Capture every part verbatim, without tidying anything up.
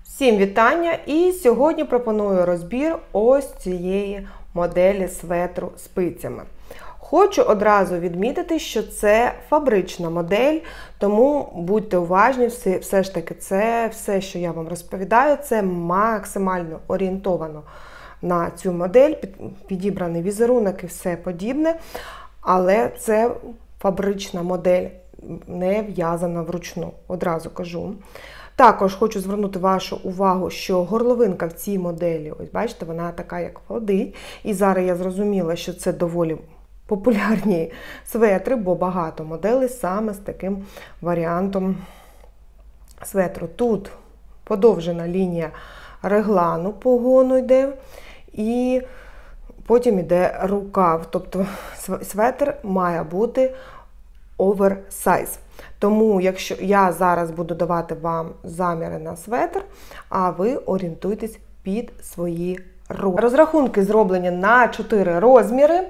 Всім вітання! І сьогодні пропоную розбір ось цієї моделі светру спицями. Хочу одразу відмітити, що це фабрична модель, тому будьте уважні, все, все ж таки це все, що я вам розповідаю, це максимально орієнтовано на цю модель, підібраний візерунок і все подібне, але це фабрична модель, не в'язана вручну, одразу кажу. Також хочу звернути вашу увагу, що горловинка в цій моделі, ось бачите, вона така, як ходить. І зараз я зрозуміла, що це доволі популярні светри, бо багато моделей саме з таким варіантом светру. Тут подовжена лінія реглану погону йде, і потім йде рукав. Тобто светр має бути оверсайз. Тому, якщо я зараз буду давати вам заміри на светр, а ви орієнтуйтесь під свої розміри. Розрахунки зроблені на чотири розміри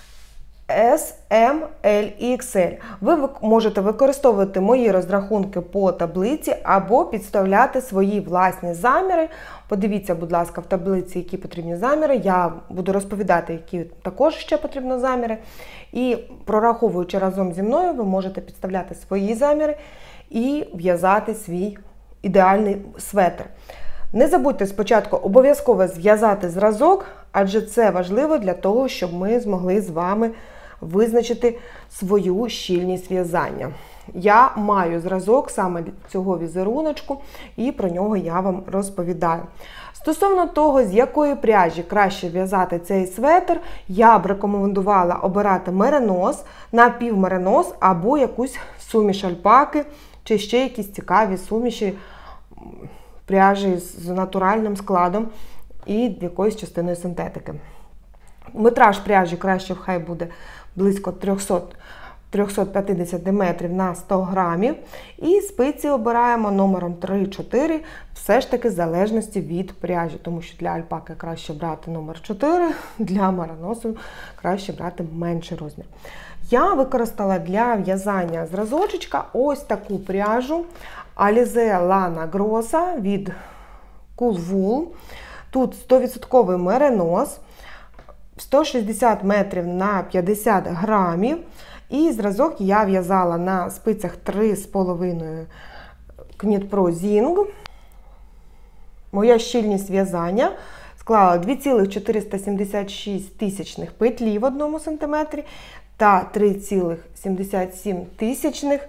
ес, ем, ель і ікс ель. Ви можете використовувати мої розрахунки по таблиці або підставляти свої власні заміри. Подивіться, будь ласка, в таблиці, які потрібні заміри. Я буду розповідати, які також ще потрібні заміри. І прораховуючи разом зі мною, ви можете підставляти свої заміри і в'язати свій ідеальний светр. Не забудьте спочатку обов'язково зв'язати зразок, адже це важливо для того, щоб ми змогли з вами визначити свою щільність в'язання. Я маю зразок саме цього візеруночку, і про нього я вам розповідаю. Стосовно того, з якої пряжі краще в'язати цей светр, я б рекомендувала обирати меринос, напівмеринос або якусь суміш альпаки, чи ще якісь цікаві суміші пряжі з натуральним складом і якоюсь частиною синтетики. Метраж пряжі краще хай буде близько триста - триста п'ятдесят метрів на сто грамів. І спиці обираємо номером три-чотири, все ж таки в залежності від пряжі, тому що для альпаки краще брати номер чотири, для мериносу краще брати менший розмір. Я використала для в'язання зразочечка ось таку пряжу Alize Lana Grossa від Cool Wool. Тут сто відсотків меринос, сто шістдесят метрів на п'ятдесят грамів. І зразок я в'язала на спицях три з половиною Knit-Pro Zing. Моя щільність в'язання склала дві цілих чотириста сімдесят шість тисячних петлі в одному сантиметрі та три цілих сімдесят сім тисячних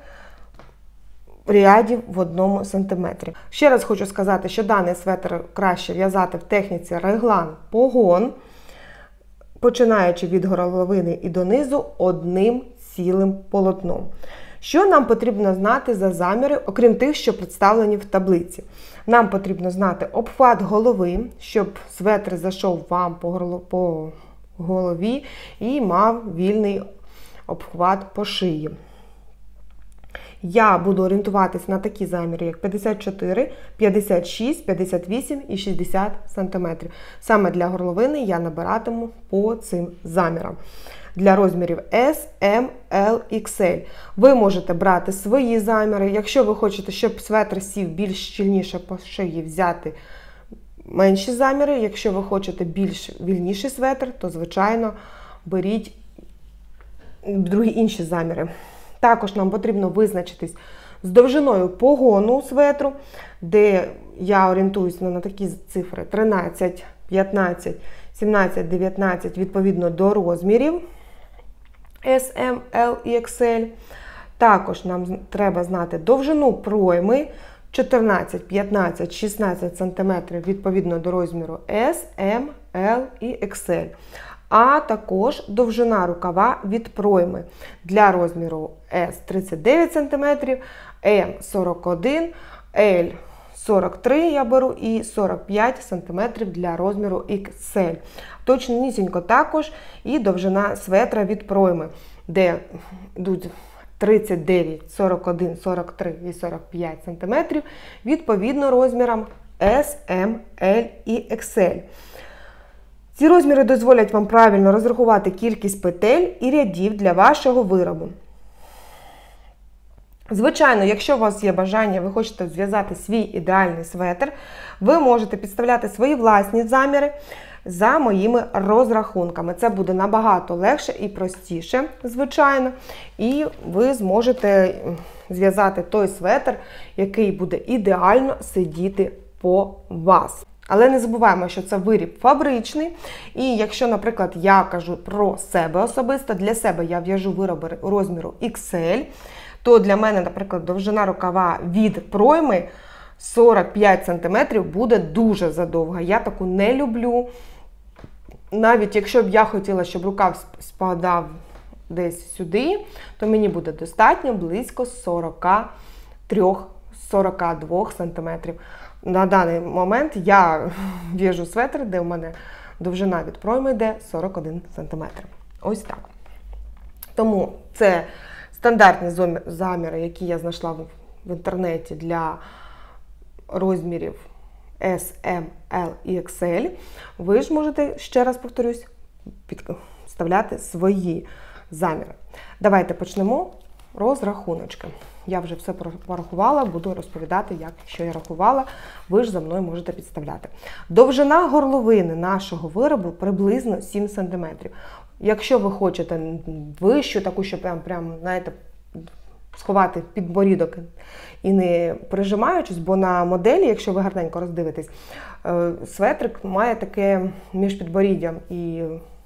рядів в одному сантиметрі. Ще раз хочу сказати, що даний светр краще в'язати в техніці реглан-погон, починаючи від горловини і донизу одним цілим полотном. Що нам потрібно знати за заміри, окрім тих, що представлені в таблиці? Нам потрібно знати обхват голови, щоб светр зайшов вам по голові і мав вільний обхват по шиї. Я буду орієнтуватись на такі заміри, як п'ятдесят чотири, п'ятдесят шість, п'ятдесят вісім і шістдесят сантиметрів. Саме для горловини я набиратиму по цим замірам. Для розмірів ес, ем, ель, ікс ель. Ви можете брати свої заміри. Якщо ви хочете, щоб светр сів більш щільніше по шиї, взяти менші заміри. Якщо ви хочете більш вільніший светр, то, звичайно, беріть другі інші заміри. Також нам потрібно визначитись з довжиною погону светру, де я орієнтуюся на такі цифри тринадцять, п'ятнадцять, сімнадцять, дев'ятнадцять відповідно до розмірів ес, ем, ель і ікс ель. Також нам треба знати довжину пройми чотирнадцять, п'ятнадцять, шістнадцять сантиметрів відповідно до розміру ес, ем, ель і ікс ель. А також довжина рукава від пройми для розміру ес тридцять дев'ять сантиметрів, ем сорок один, ель сорок три я беру і сорок п'ять сантиметрів для розміру ікс ель. Точнісінько також і довжина светра від пройми, де йдуть тридцять дев'ять, сорок один, сорок три і сорок п'ять сантиметрів відповідно розмірам ес, ем, ель і ікс ель. Ці розміри дозволять вам правильно розрахувати кількість петель і рядів для вашого виробу. Звичайно, якщо у вас є бажання, ви хочете зв'язати свій ідеальний светр, ви можете підставляти свої власні заміри за моїми розрахунками. Це буде набагато легше і простіше, звичайно, і ви зможете зв'язати той светр, який буде ідеально сидіти по вас. Але не забуваємо, що це виріб фабричний, і якщо, наприклад, я кажу про себе особисто, для себе я в'яжу вироби розміру ікс ель, то для мене, наприклад, довжина рукава від пройми сорок п'ять сантиметрів буде дуже задовга. Я таку не люблю. Навіть якщо б я хотіла, щоб рукав спадав десь сюди, то мені буде достатньо близько сорок три - сорок два сантиметрів. На даний момент я в'яжу светр, де в мене довжина від пройми йде сорок один сантиметр. Ось так. Тому це стандартні заміри, які я знайшла в інтернеті для розмірів ес, ем, ел і ікс ель. Ви ж можете, ще раз повторюсь, підставляти свої заміри. Давайте почнемо розрахуночки. Я вже все порахувала, буду розповідати, як що я рахувала. Ви ж за мною можете підставляти. Довжина горловини нашого виробу приблизно сім сантиметрів. Якщо ви хочете вищу, таку, що прям, прям, знаєте, сховати підборідок і не прижимаючись, бо на моделі, якщо ви гарненько роздивитесь, светрик має таке між підборіддям і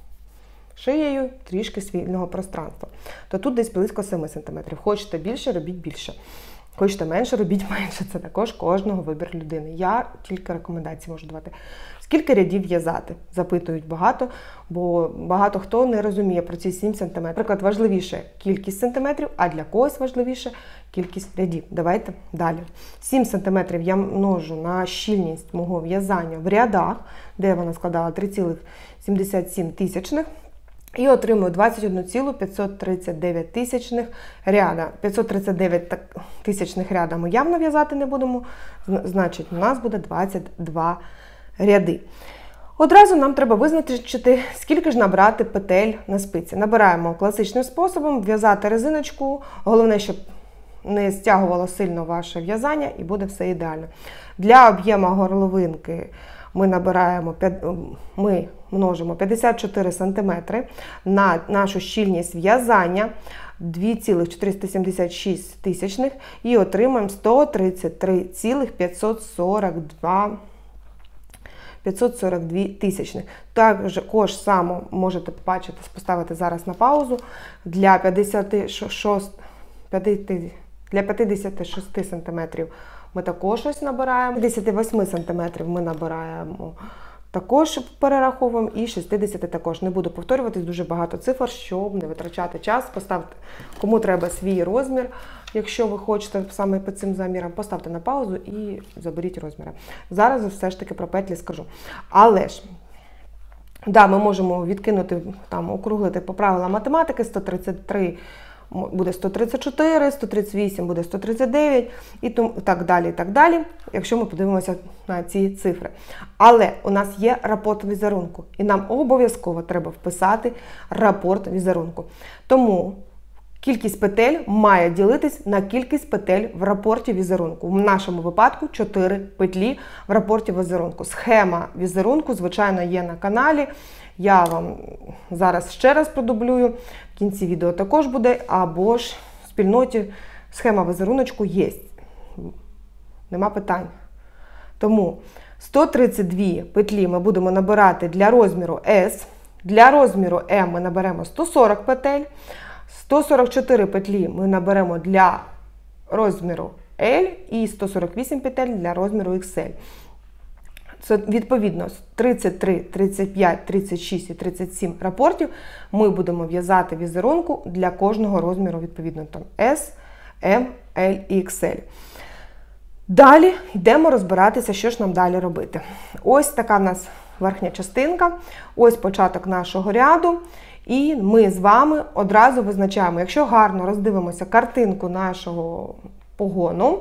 шиєю трішки вільного пространства. То тут десь близько семи сантиметрів. Хочете більше, робіть більше. Хочете менше, робіть менше. Це також кожного вибір людини. Я тільки рекомендації можу давати. Скільки рядів в'язати? Запитують багато, бо багато хто не розуміє про ці сім сантиметрів. Наприклад, важливіше кількість сантиметрів, а для когось важливіше кількість рядів. Давайте далі. сім сантиметрів я множу на щільність мого в'язання в рядах, де вона складала три цілих сімдесят сім тисячних. І отримую двадцять один цілих п'ятсот тридцять дев'ять тисячних ряда. п'ятсот тридцять дев'ять тисячних ряда ми явно в'язати не будемо, значить у нас буде двадцять два ряди. Одразу нам треба визначити, скільки ж набрати петель на спиці. Набираємо класичним способом, в'язати резиночку, головне, щоб не стягувало сильно ваше в'язання і буде все ідеально. Для об'єму горловинки ми набираємо, ми множимо п'ятдесят чотири сантиметри на нашу щільність в'язання два цілих чотириста сімдесят шість тисячних і отримаємо сто тридцять три цілих п'ятсот сорок два тисячних. Також само можете бачити, поставити зараз на паузу. Для п'ятдесят шість сантиметрів ми також ось набираємо. п'ятдесят вісім сантиметрів ми набираємо, також перераховуємо, і шістдесят також. Не буду повторюватись, дуже багато цифр, щоб не витрачати час. Поставте, кому треба свій розмір, якщо ви хочете саме по цим замірам, поставте на паузу і заберіть розміри. Зараз все ж таки про петлі скажу. Але ж, да, ми можемо відкинути, там, округлити по правилам математики, сто тридцять три буде сто тридцять чотири, сто тридцять вісім буде сто тридцять дев'ять і так далі, і так далі, якщо ми подивимося на ці цифри. Але у нас є рапорт візерунку, і нам обов'язково треба вписати рапорт візерунку. Тому кількість петель має ділитись на кількість петель в рапорті візерунку. В нашому випадку чотири петлі в рапорті візерунку. Схема візерунку, звичайно, є на каналі. Я вам зараз ще раз продублюю, в кінці відео також буде, або ж в спільноті схема візеруночку є. Нема питань. Тому сто тридцять дві петлі ми будемо набирати для розміру ес, для розміру ем ми наберемо сто сорок петель, сто сорок чотири петлі ми наберемо для розміру ель і сто сорок вісім петель для розміру ікс ель. Це, відповідно, тридцять три, тридцять п'ять, тридцять шість і тридцять сім рапортів ми будемо в'язати візерунку для кожного розміру, відповідно, там ес, ем, ель і ікс ель. Далі йдемо розбиратися, що ж нам далі робити. Ось така в нас верхня частинка, ось початок нашого ряду. І ми з вами одразу визначаємо, якщо гарно роздивимося картинку нашого погону,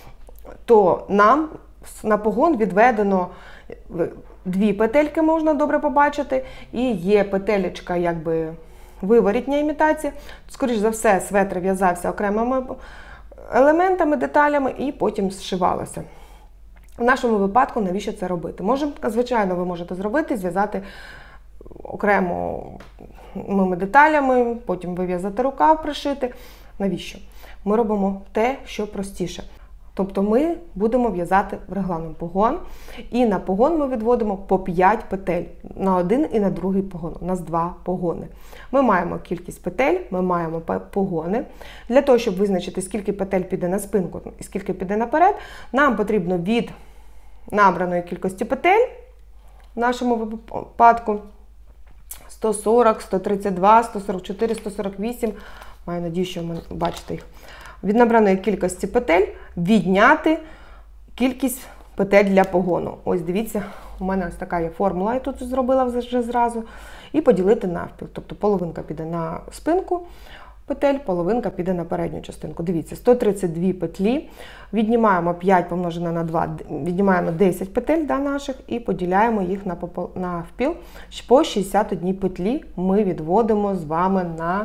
то нам на погон відведено дві петельки, можна добре побачити, і є петелечка, якби виворітня імітація. Скоріше за все, светр в'язався окремими елементами, деталями і потім зшивалося. В нашому випадку навіщо це робити? Можемо, звичайно, ви можете зробити, зв'язати окремими деталями, потім вив'язати рукав, пришити. Навіщо? Ми робимо те, що простіше. Тобто ми будемо в'язати в регланом погон, і на погон ми відводимо по п'ять петель, на один і на другий погон. У нас два погони. Ми маємо кількість петель, ми маємо погони. Для того, щоб визначити, скільки петель піде на спинку і скільки піде наперед, нам потрібно від набраної кількості петель, в нашому випадку сто сорок, сто тридцять два, сто сорок чотири, сто сорок вісім, маю надію, що ви бачите їх, від набраної кількості петель відняти кількість петель для погону. Ось дивіться, у мене ось така є формула, я тут зробила вже зразу, і поділити навпіл. Тобто половинка піде на спинку петель, половинка піде на передню частинку. Дивіться, сто тридцять дві петлі, віднімаємо п'ять помножене на два, віднімаємо десять петель да, наших і поділяємо їх на навпіл. По шістдесят одній петлі ми відводимо з вами на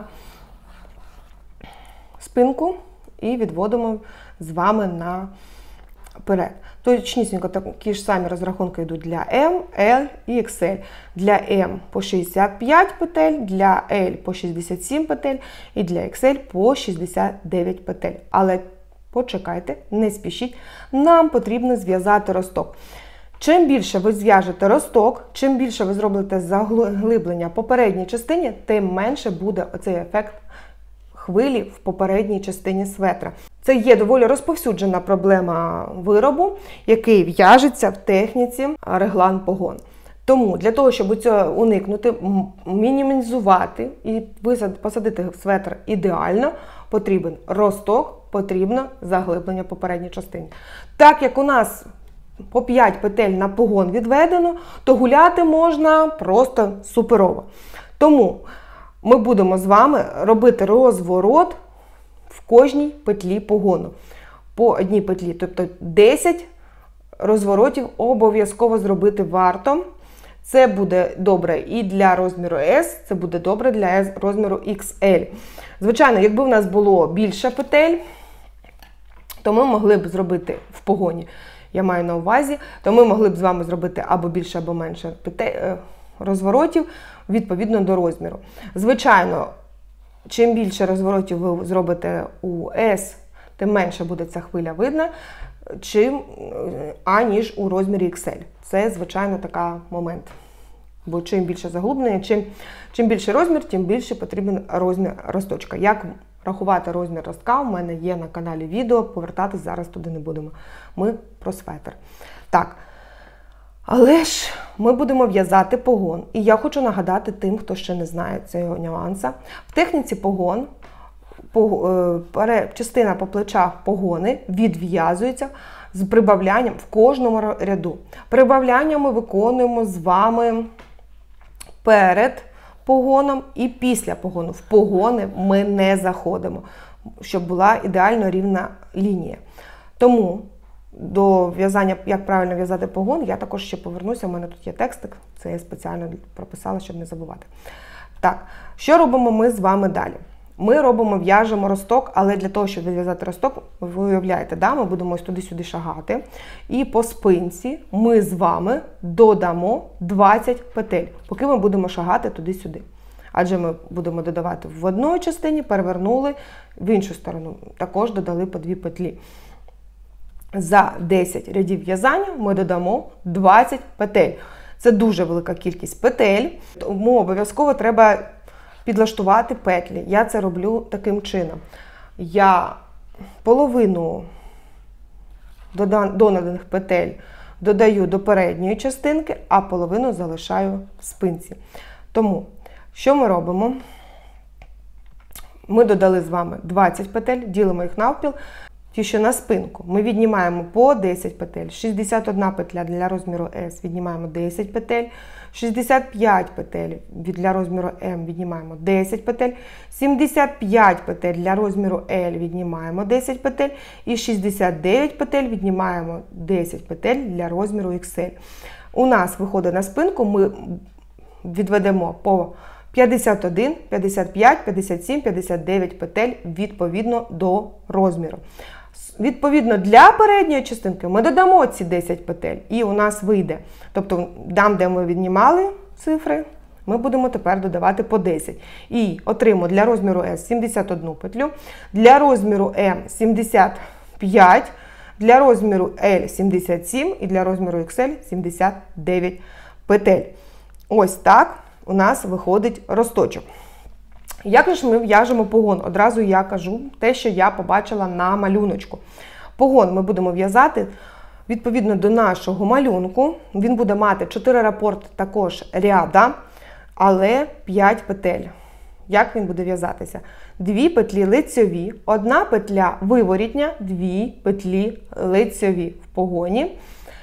спинку і відводимо з вами наперед. Точнісінько такі ж самі розрахунки йдуть для М, Л і ікс ель. Для М по шістдесят п'ять петель, для L по шістдесят сім петель і для ікс ель по шістдесят дев'ять петель. Але почекайте, не спішіть, нам потрібно зв'язати росток. Чим більше ви зв'яжете росток, чим більше ви зробите заглиблення по передній частині, тим менше буде оцей ефект хвилі в попередній частині светра. Це є доволі розповсюджена проблема виробу, який в'яжеться в техніці реглан-погон. Тому для того, щоб цього уникнути, мінімізувати і посадити светр ідеально, потрібен росток, потрібно заглиблення по передній частині. Так як у нас по п'ять петель на погон відведено, то гуляти можна просто суперово. Тому ми будемо з вами робити розворот в кожній петлі погону. По одній петлі, тобто десять розворотів обов'язково зробити варто. Це буде добре і для розміру S, це буде добре для розміру ікс ель. Звичайно, якби в нас було більше петель, то ми могли б зробити в погоні, я маю на увазі, то ми могли б з вами зробити або більше, або менше петель, розворотів, відповідно до розміру. Звичайно, чим більше розворотів ви зробите у S, тим менше буде ця хвиля видна, чим, аніж у розмірі ікс ель. Це, звичайно, такий момент. Бо чим більше заглублення, чим, чим більше розмір, тим більше потрібен розмір росточка. Як рахувати розмір ростка, у мене є на каналі відео, повертатись зараз туди не будемо. Ми про светр. Так. Але ж ми будемо в'язати погон. І я хочу нагадати тим, хто ще не знає цього нюанса. В техніці погон, частина по плечах погони відв'язується з прибавлянням в кожному ряду. Прибавляння ми виконуємо з вами перед погоном і після погону. В погони ми не заходимо, щоб була ідеально рівна лінія. Тому до в'язання, як правильно в'язати погон, я також ще повернуся, у мене тут є текстик, це я спеціально прописала, щоб не забувати. Так, що робимо ми з вами далі? Ми робимо, в'яжемо росток, але для того, щоб в'язати росток, ви уявляєте, да, ми будемо ось туди-сюди шагати, і по спинці ми з вами додамо двадцять петель, поки ми будемо шагати туди-сюди. Адже ми будемо додавати в одній частині, перевернули, в іншу сторону також додали по дві петлі. За десять рядів в'язання ми додамо двадцять петель. Це дуже велика кількість петель, тому обов'язково треба підлаштувати петлі. Я це роблю таким чином. Я половину доданих петель додаю до передньої частинки, а половину залишаю в спинці. Тому, що ми робимо? Ми додали з вами двадцять петель, ділимо їх навпіл. Ті, що на спинку, ми віднімаємо по десять петель, шістдесят одна петля для розміру S, віднімаємо десять петель, шістдесят п'ять петель для розміру M, віднімаємо десять петель, сімдесят п'ять петель для розміру L, віднімаємо десять петель, і шістдесят дев'ять петель віднімаємо десять петель для розміру ікс ель. У нас виходить на спинку, ми відведемо по п'ятдесят один, п'ятдесят п'ять, п'ятдесят сім, п'ятдесят дев'ять петель відповідно до розміру. Відповідно, для передньої частинки ми додамо ці десять петель і у нас вийде. Тобто, там, де ми віднімали цифри, ми будемо тепер додавати по десять. І отримаємо для розміру С сімдесят одну петлю, для розміру М сімдесят п'ять, для розміру L сімдесят сім і для розміру ікс ель сімдесят дев'ять петель. Ось так у нас виходить росточок. Як же ми в'яжемо погон? Одразу я кажу те, що я побачила на малюночку. Погон ми будемо в'язати відповідно до нашого малюнку. Він буде мати чотири рапорти також ряда, але п'ять петель. Як він буде в'язатися? Дві петлі лицьові, одна петля виворітня, дві петлі лицьові в погоні.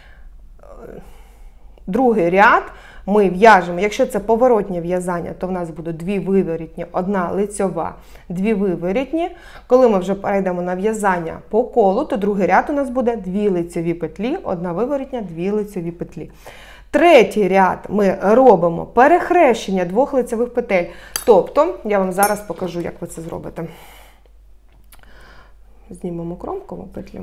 Другий ряд ми в'яжемо, якщо це поворотнє в'язання, то в нас буде дві виворітні, одна лицьова, дві виворітні. Коли ми вже перейдемо на в'язання по колу, то другий ряд у нас буде дві лицьові петлі, одна виворітня, дві лицьові петлі. Третій ряд ми робимо перехрещення двох лицевих петель. Тобто, я вам зараз покажу, як ви це зробите. Знімемо кромкову петлю.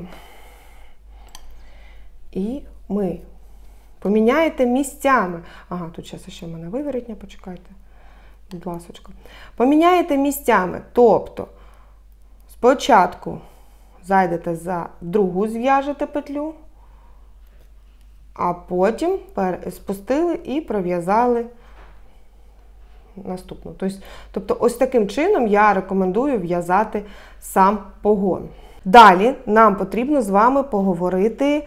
І ми поміняєте місцями. Ага, тут зараз ще в мене виворітня, почекайте. Будь ласочка. Поміняєте місцями. Тобто, спочатку зайдете за другу, зв'яжете петлю, а потім спустили і пров'язали наступну. Тобто, ось таким чином я рекомендую в'язати сам погон. Далі нам потрібно з вами поговорити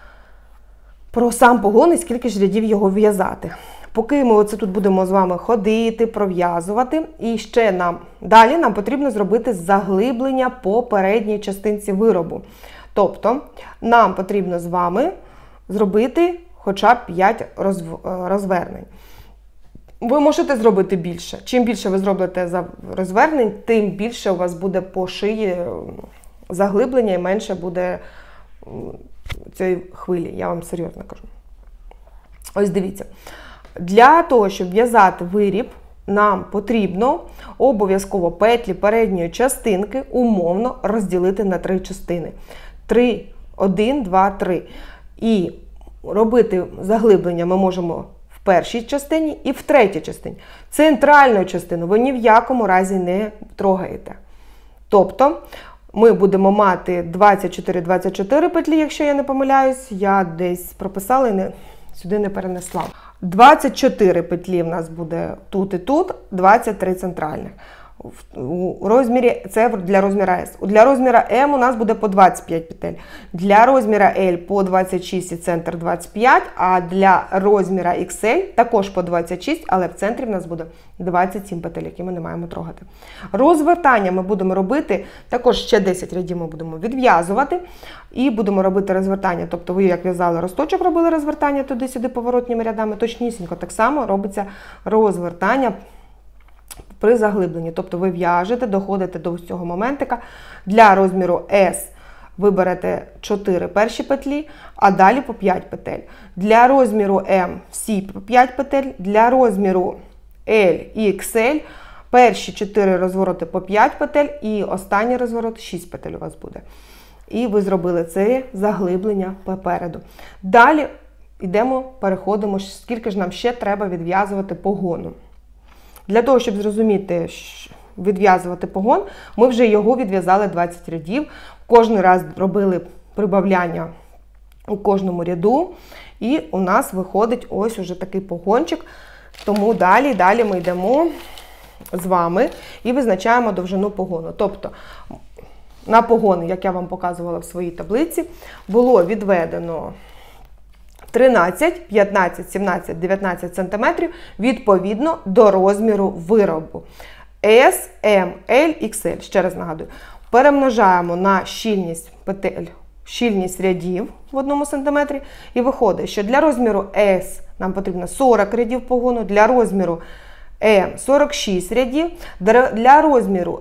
про сам погон і скільки ж рядів його в'язати. Поки ми оце тут будемо з вами ходити, пров'язувати, і ще нам, далі нам потрібно зробити заглиблення по передній частинці виробу. Тобто, нам потрібно з вами зробити хоча б п'ять розвернень. Ви можете зробити більше. Чим більше ви зробите розвернень, тим більше у вас буде по шиї заглиблення і менше буде цієї хвилі, я вам серйозно кажу. Ось дивіться. Для того, щоб в'язати виріб, нам потрібно обов'язково петлі передньої частинки умовно розділити на три частини. три, один, два, три. І робити заглиблення ми можемо в першій частині і в третій частині. Центральну частину ви ні в якому разі не трогаєте. Тобто, ми будемо мати двадцять чотири двадцять чотири петлі, якщо я не помиляюсь, я десь прописала і не, сюди не перенесла. двадцять чотири петлі в нас буде тут і тут, двадцять три центральних. У розмірі, це для розміра С. Для розміра М у нас буде по двадцять п'ять петель. Для розміра L по двадцять шість і центр двадцять п'ять, а для розміра ікс ель також по двадцять шість, але в центрі в нас буде двадцять сім петель, які ми не маємо трогати. Розвертання ми будемо робити, також ще десять рядів ми будемо відв'язувати і будемо робити розвертання. Тобто ви як в'язали росточок, робили розвертання туди-сюди поворотніми рядами, точнісінько так само робиться розвертання при заглибленні. Тобто ви в'яжете, доходите до цього моментика. Для розміру С ви берете чотири перші петлі, а далі по п'ять петель. Для розміру М всі по п'ять петель, для розміру L і ікс ель перші чотири розвороти по п'ять петель і останній розворот шість петель у вас буде. І ви зробили це заглиблення попереду. Далі йдемо, переходимо, скільки ж нам ще треба відв'язувати погону. Для того, щоб зрозуміти, відв'язувати погон, ми вже його відв'язали двадцять рядів. Кожен раз робили прибавляння у кожному ряду. І у нас виходить ось уже такий погончик. Тому далі, далі ми йдемо з вами і визначаємо довжину погону. Тобто, на погони, як я вам показувала в своїй таблиці, було відведено тринадцять, п'ятнадцять, сімнадцять, дев'ятнадцять сантиметрів відповідно до розміру виробу. С, М, L, ікс ель. Ще раз нагадую. Перемножаємо на щільність петель, щільність рядів в одному сантиметрі. І виходить, що для розміру С нам потрібно сорок рядів погону, для розміру М сорок шість рядів, для розміру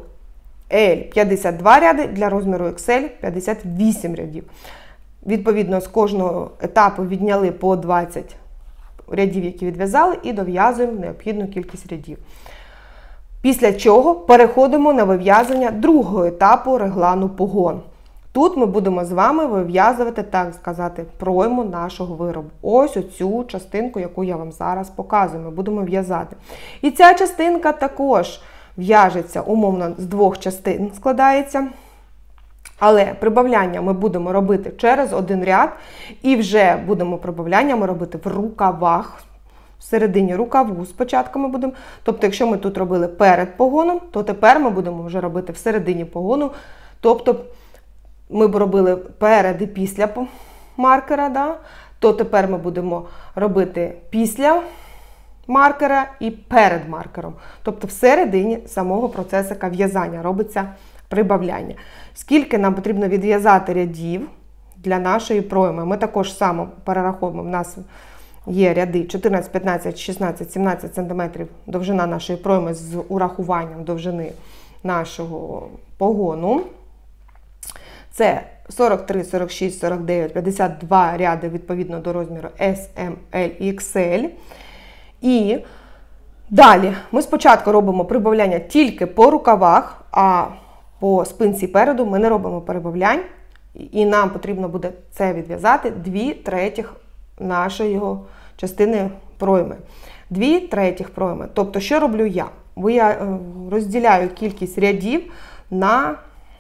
L п'ятдесят два ряди, для розміру ікс ель п'ятдесят вісім рядів. Відповідно, з кожного етапу відняли по двадцять рядів, які відв'язали, і дов'язуємо необхідну кількість рядів. Після чого переходимо на вив'язання другого етапу реглану погон. Тут ми будемо з вами вив'язувати, так сказати, пройму нашого виробу. Ось оцю частинку, яку я вам зараз показую, ми будемо в'язати. І ця частинка також в'яжеться, умовно, з двох частин складається. Але прибавляння ми будемо робити через один ряд, і вже будемо прибавляння ми робити в рукавах, в середині рукаву спочатку ми будемо. Тобто, якщо ми тут робили перед погоном, то тепер ми будемо вже робити в середині погону. Тобто, ми б робили перед і після маркера, да? То тепер ми будемо робити після маркера і перед маркером. Тобто, в середині самого процесика в'язання робиться прибавляння. Скільки нам потрібно відв'язати рядів для нашої пройми? Ми також само перераховуємо. У нас є ряди чотирнадцять, п'ятнадцять, шістнадцять, сімнадцять сантиметрів довжина нашої пройми з урахуванням довжини нашого погону. Це сорок три, сорок шість, сорок дев'ять, п'ятдесят два ряди відповідно до розміру ес, ем, ель і ікс ель. І далі ми спочатку робимо прибавляння тільки по рукавах, а по спинці переду ми не робимо прибавлянь. І нам потрібно буде це відв'язати дві третіх нашої частини пройми. Дві третіх пройми. Тобто, що роблю я? Я розділяю кількість рядів на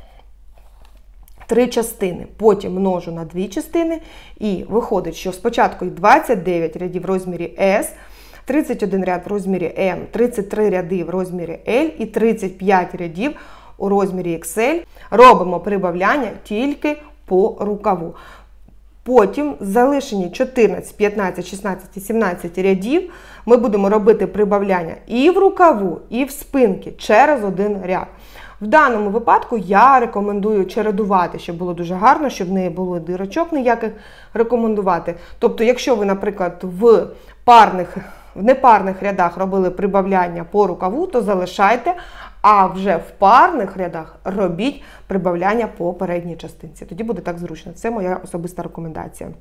три частини. Потім множу на дві частини. І виходить, що спочатку двадцять дев'ять рядів в розмірі ес, тридцять один ряд в розмірі ем, тридцять три ряди в розмірі ель і тридцять п'ять рядів у розмірі ікс ель. Робимо прибавляння тільки по рукаву. Потім залишені чотирнадцять, п'ятнадцять, шістнадцять і сімнадцять рядів ми будемо робити прибавляння і в рукаву, і в спинки через один ряд. В даному випадку я рекомендую чередувати, щоб було дуже гарно, щоб не було дирочок ніяких рекомендувати. Тобто, якщо ви, наприклад, в парних, в непарних рядах робили прибавляння по рукаву, то залишайте, а вже в парних рядах робіть прибавляння по передній частинці. Тоді буде так зручно. Це моя особиста рекомендація.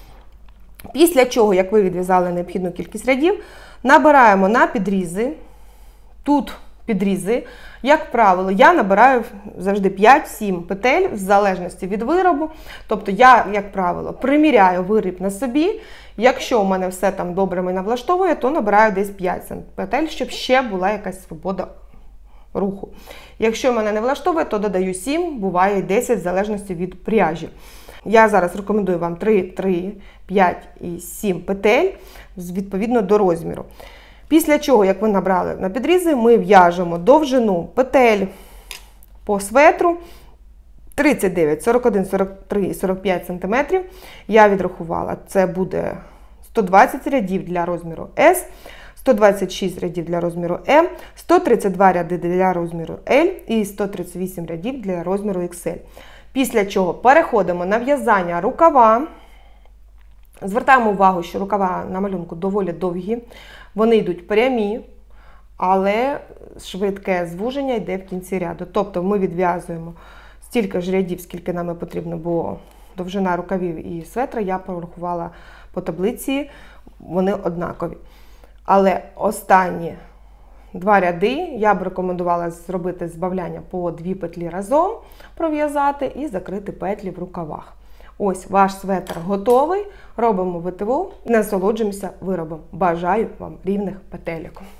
Після чого, як ви відв'язали необхідну кількість рядів, набираємо на підрізи. Тут підрізи, як правило, я набираю завжди п'ять-сім петель в залежності від виробу. Тобто я, як правило, приміряю виріб на собі. Якщо у мене все там добре мене влаштовує, то набираю десь п'ять петель, щоб ще була якась свобода руху. Якщо мене не влаштовує, то додаю сім, буває десять, в залежності від пряжі. Я зараз рекомендую вам три, три, п'ять і сім петель, відповідно до розміру. Після чого, як ви набрали на підрізи, ми в'яжемо довжину петель по светру тридцять дев'ять, сорок один, сорок три і сорок п'ять сантиметрів. Я відрахувала, це буде сто двадцять рядів для розміру ес, сто двадцять шість рядів для розміру ем, сто тридцять два ряди для розміру ель і сто тридцять вісім рядів для розміру ікс ель. Після чого переходимо на в'язання рукава. Звертаємо увагу, що рукава на малюнку доволі довгі. Вони йдуть прямі, але швидке звуження йде в кінці ряду. Тобто ми відв'язуємо стільки ж рядів, скільки нам потрібно, бо довжина рукавів і светра я порахувала по таблиці, вони однакові. Але останні два ряди я б рекомендувала зробити збавляння по дві петлі разом, пров'язати і закрити петлі в рукавах. Ось ваш светр готовий, робимо витиву і насолоджуємося виробом. Бажаю вам рівних петелек.